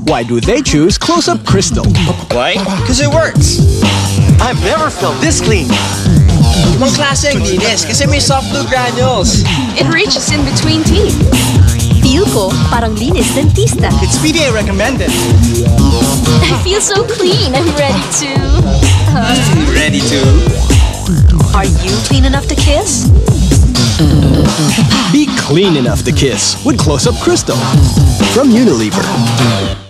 Why do they choose Close-Up Crystal? Why? Because it works. I've never felt this clean. Ibang klase ang linis kasi may soft glue granules. It reaches in between teeth. Feel ko parang linis dentista. It's PDA recommended. I feel so clean. I'm ready to... Ready to? Are you clean enough to kiss? Be clean enough to kiss with Close-Up Crystal from Unilever.